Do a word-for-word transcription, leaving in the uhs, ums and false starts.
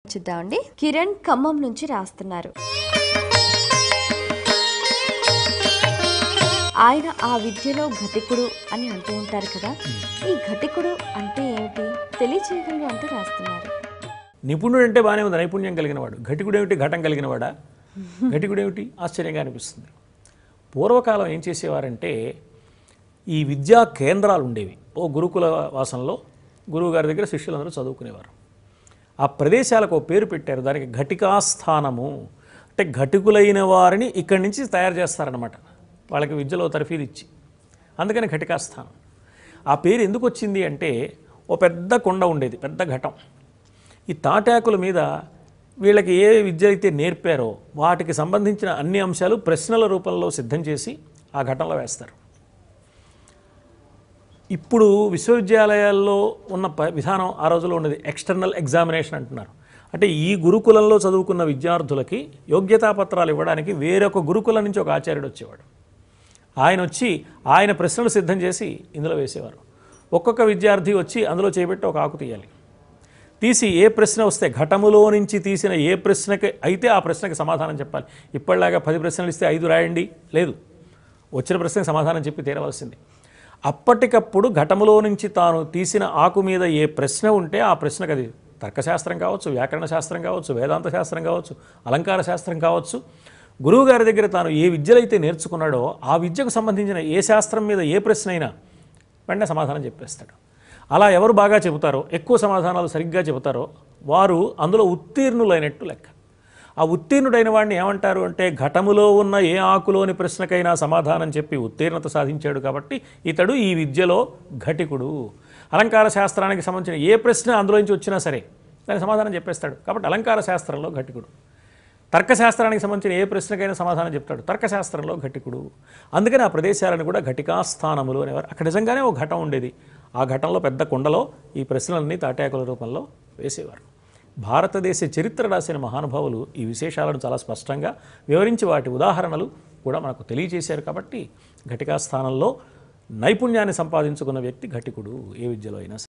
చూద్దామండి. కిరణ్ ఖమ్మం నుంచి రాస్తున్నారు. ఆయన ఆ విద్యలో ఘటికుడు అని అంటూ ఉంటారు కదా, ఈ ఘటికుడు అంటే ఏమిటి తెలియచేయగలరు అంటూ రాస్తున్నారు. నిపుణుడు అంటే బాగానే ఉంది, నైపుణ్యం కలిగిన వాడు. ఘటికుడు ఏమిటి, ఘటం కలిగిన వాడా? ఘటికుడు ఏమిటి, ఆశ్చర్యంగా అనిపిస్తుంది. పూర్వకాలం ఏం చేసేవారంటే ఈ విద్యా కేంద్రాలు ఉండేవి. ఓ గురుకుల వాసంలో గురువుగారి దగ్గర శిష్యులందరూ చదువుకునేవారు. ఆ ప్రదేశాలకు ఓ పేరు పెట్టారు, దానికి ఘటికాస్థానము. అంటే ఘటికులైన వారిని ఇక్కడి నుంచి తయారు చేస్తారనమాట, వాళ్ళకి విద్యలో తర్ఫీదు ఇచ్చి. అందుకని ఘటికాస్థానం. ఆ పేరు ఎందుకు వచ్చింది అంటే, ఓ పెద్ద కొండ ఉండేది, పెద్ద ఘటం. ఈ తాటాకుల మీద వీళ్ళకి ఏ విద్య అయితే నేర్పారో వాటికి సంబంధించిన అన్ని అంశాలు ప్రశ్నల రూపంలో సిద్ధం చేసి ఆ ఘటంలో వేస్తారు. ఇప్పుడు విశ్వవిద్యాలయాల్లో ఉన్న ప విధానం ఆ రోజుల్లో ఉన్నది ఎక్స్టర్నల్ ఎగ్జామినేషన్ అంటున్నారు. అంటే ఈ గురుకులంలో చదువుకున్న విద్యార్థులకి యోగ్యతాపత్రాలు ఇవ్వడానికి వేరొక గురుకులం నుంచి ఒక ఆచార్యుడు వచ్చేవాడు. ఆయన వచ్చి ఆయన ప్రశ్నలు సిద్ధం చేసి ఇందులో వేసేవారు. ఒక్కొక్క విద్యార్థి వచ్చి అందులో చేపెట్టి ఒక ఆకు తీయాలి. తీసి ఏ ప్రశ్న వస్తే ఘటములో నుంచి తీసిన ఏ ప్రశ్నకి అయితే ఆ ప్రశ్నకి సమాధానం చెప్పాలి. ఇప్పటిలాగా పది ప్రశ్నలు ఇస్తే ఐదు రాయండి లేదు, వచ్చిన ప్రశ్నకి సమాధానం చెప్పి తీరవలసింది. అప్పటికప్పుడు ఘటములో నుంచి తాను తీసిన ఆకు మీద ఏ ప్రశ్న ఉంటే ఆ ప్రశ్నకు, అది తర్కశాస్త్రం కావచ్చు, వ్యాకరణ శాస్త్రం కావచ్చు, వేదాంత శాస్త్రం కావచ్చు, అలంకార శాస్త్రం కావచ్చు, గురువుగారి దగ్గర తాను ఏ విద్యలైతే నేర్చుకున్నాడో ఆ విద్యకు సంబంధించిన ఏ శాస్త్రం మీద ఏ ప్రశ్న అయినా వెంటనే సమాధానం చెప్పేస్తాడు. అలా ఎవరు బాగా చెబుతారో, ఎక్కువ సమాధానాలు సరిగ్గా చెబుతారో వారు అందులో ఉత్తీర్ణులైనట్టు లెక్క. ఆ ఉత్తీర్ణుడైన వాడిని ఏమంటారు అంటే, ఘటములో ఉన్న ఏ ఆకులోని ప్రశ్నకైనా సమాధానం చెప్పి ఉత్తీర్ణత సాధించాడు కాబట్టి ఇతడు ఈ విద్యలో ఘటికుడు. అలంకార శాస్త్రానికి సంబంధించిన ఏ ప్రశ్న అందులోంచి వచ్చినా సరే దానికి సమాధానం చెప్పేస్తాడు కాబట్టి అలంకార శాస్త్రంలో ఘటికుడు. తర్కశాస్త్రానికి సంబంధించిన ఏ ప్రశ్నకైనా సమాధానం చెప్తాడు, తర్కశాస్త్రంలో ఘటికుడు. అందుకని ఆ ప్రదేశాలను కూడా ఘటికాస్థానములు అనేవారు. అక్కడ నిజంగానే ఒక ఘటం ఉండేది. ఆ ఘటంలో పెద్ద కొండలో ఈ ప్రశ్నలన్నీ తాటాకుల రూపంలో వేసేవారు. భారతదేశ చరిత్ర రాసిన మహానుభావులు ఈ విశేషాలను చాలా స్పష్టంగా వివరించి వాటి ఉదాహరణలు కూడా మనకు తెలియజేశారు. కాబట్టి ఘటికాస్థానంలో నైపుణ్యాన్ని సంపాదించుకున్న వ్యక్తి ఘటికుడు, ఏ విద్యలో అయినా.